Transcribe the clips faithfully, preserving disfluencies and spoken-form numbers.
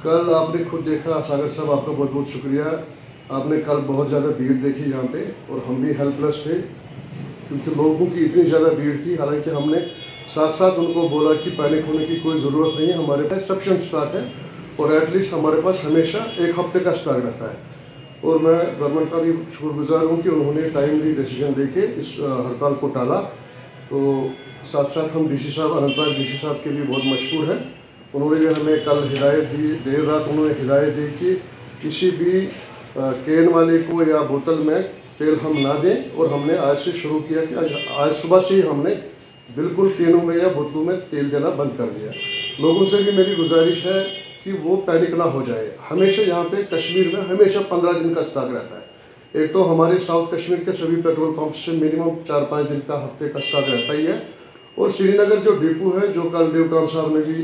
कल आपने खुद देखा सागर साहब, आपका बहुत बहुत शुक्रिया। आपने कल बहुत ज़्यादा भीड़ देखी यहाँ पे और हम भी हेल्पलेस थे क्योंकि लोगों की इतनी ज़्यादा भीड़ थी। हालांकि हमने साथ साथ उनको बोला कि पैनिक होने की कोई ज़रूरत नहीं है, हमारे पास सफिशेंट स्टॉक है और एटलीस्ट हमारे पास हमेशा एक हफ्ते का स्टॉक रहता है। और मैं गवर्नमेंट का भी शुक्रगुजार हूँ कि उन्होंने टाइमली डिसीजन लेके इस हड़ताल को टाला। तो साथ साथ हम डी सी साहब, अनंतनाग डी सी साहब के भी बहुत मशहूर हैं। उन्होंने भी हमें कल हिदायत दी, देर रात उन्होंने हिदायत दी कि किसी भी कैन वाले को या बोतल में तेल हम ना दें। और हमने आज से शुरू किया कि आज आज सुबह से ही हमने बिल्कुल कैनों में या बोतलों में तेल देना बंद कर दिया। लोगों से भी मेरी गुजारिश है कि वो पैनिक ना हो जाए। हमेशा यहाँ पे कश्मीर में हमेशा पंद्रह दिन का स्टॉक रहता है। एक तो हमारे साउथ कश्मीर के सभी पेट्रोल पंप से मिनिमम चार पाँच दिन का हफ्ते का स्टॉक रहता ही है। और श्रीनगर जो डिपो है, जो कल ड्यूकाम साहब ने भी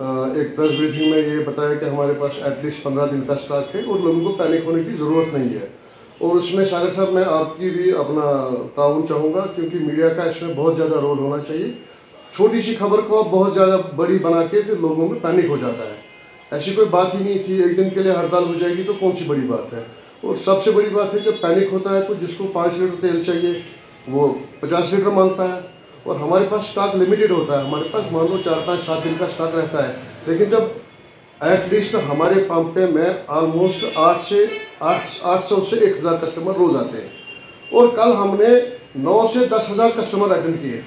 एक प्रेस ब्रीफिंग में ये बताया कि हमारे पास एटलीस्ट पंद्रह दिन का स्टॉक है और लोगों को पैनिक होने की ज़रूरत नहीं है। और उसमें सागर साहब मैं आपकी भी अपना ताउन चाहूँगा क्योंकि मीडिया का इसमें बहुत ज़्यादा रोल होना चाहिए। छोटी सी खबर को आप बहुत ज़्यादा बड़ी बना के फिर लोगों में पैनिक हो जाता है। ऐसी कोई बात ही नहीं थी। एक दिन के लिए हड़ताल हो जाएगी तो कौन सी बड़ी बात है। और सबसे बड़ी बात है जब पैनिक होता है तो जिसको पाँच लीटर तेल चाहिए वो पचास लीटर मांगता है और हमारे पास स्टॉक लिमिटेड होता है। हमारे पास मान लो चार पाँच सात दिन का स्टॉक रहता है, लेकिन जब एटलीस्ट हमारे पंप पे में ऑलमोस्ट आठ से आठ आठ सौ से एक हज़ार कस्टमर रोज आते हैं और कल हमने नौ से दस हज़ार कस्टमर अटेंड किए।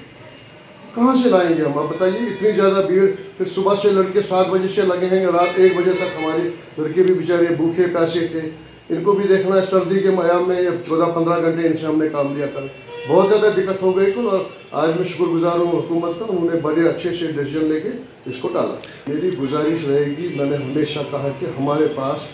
कहाँ से लाएंगे हम, आप बताइए। इतनी ज़्यादा भीड़, फिर सुबह से लड़के सात बजे से लगे हैं, रात एक बजे तक हमारे लड़के भी बेचारे भूखे प्यासे थे। इनको भी देखना है सर्दी के मयाम में, चौदह पंद्रह घंटे इनसे हमने काम लिया। कल बहुत ज़्यादा दिक्कत हो गई कल और आज मैं शुक्रगुजार हूँ हुकूमत का, उन्होंने बड़े अच्छे से डिसीजन लेके इसको टाला। मेरी गुजारिश रहेगी, मैंने हमेशा कहा कि हमारे पास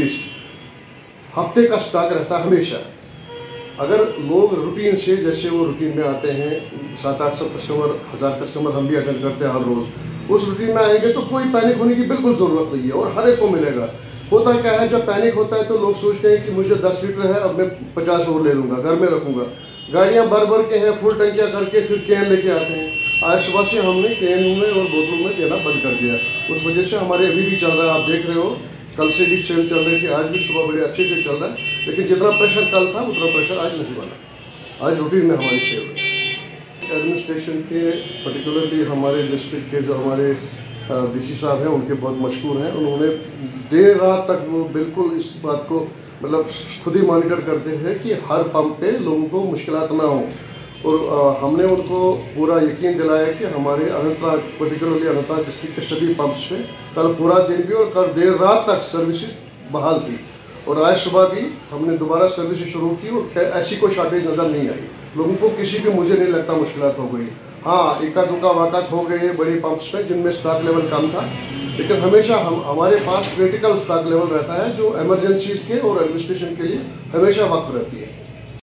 एटलीस्ट हफ्ते का स्टॉक रहता है हमेशा। अगर लोग रूटीन से, जैसे वो रूटीन में आते हैं, सात आठ सौ कस्टमर, हज़ार कस्टमर हम भी अटेंड करते हैं हर रोज़, उस रूटीन में आएंगे तो कोई पैनिक होने की बिल्कुल ज़रूरत नहीं है और हर एक को मिलेगा। होता क्या है, जब पैनिक होता है तो लोग सोचते हैं कि मुझे दस लीटर है, अब मैं पचास और ले लूँगा, घर में रखूँगा। गाड़ियाँ भर भर के हैं, फुल टंकियाँ करके फिर कैन लेके आते हैं। आज सुबह से हमने कैनों में और बोतलों में देना बंद कर दिया। उस वजह से हमारे अभी भी चल रहा है, आप देख रहे हो। कल से भी सेल चल रही थी, आज भी सुबह बड़े अच्छे से चल रहा है, लेकिन जितना प्रेशर कल था उतना प्रेशर आज नहीं बना। आज रूटीन में हमारी सेल है। एडमिनिस्ट्रेशन के पर्टिकुलरली हमारे डिस्ट्रिक्ट के जो हमारे डी सी साहब हैं उनके बहुत मशहूर हैं। उन्होंने देर रात तक वो बिल्कुल इस बात को मतलब खुद ही मॉनिटर करते हैं कि हर पंप पे लोगों को मुश्किलात ना हो। और आ, हमने उनको पूरा यकीन दिलाया कि हमारे अनंतनाग, पर्टिकुलरली अनंतनाग डिस्ट्रिक्ट के सभी पंप्स पे कल पूरा दिन भी और कल देर रात तक सर्विसेज बहाल थी। और आज सुबह भी हमने दोबारा सर्विसेज शुरू की और ऐसी कोई शॉर्टेज नज़र नहीं आई। लोगों को किसी भी, मुझे नहीं लगता मुश्किलात हो गई। हाँ, इक्का दुक्का वाक़ात हो गए बड़े पंप्स पे जिनमें स्टॉक लेवल कम था, लेकिन हमेशा हम हमारे पास क्रिटिकल स्टॉक लेवल रहता है जो इमरजेंसीज के और एडमिनिस्ट्रेशन के लिए हमेशा वक्त रहती है।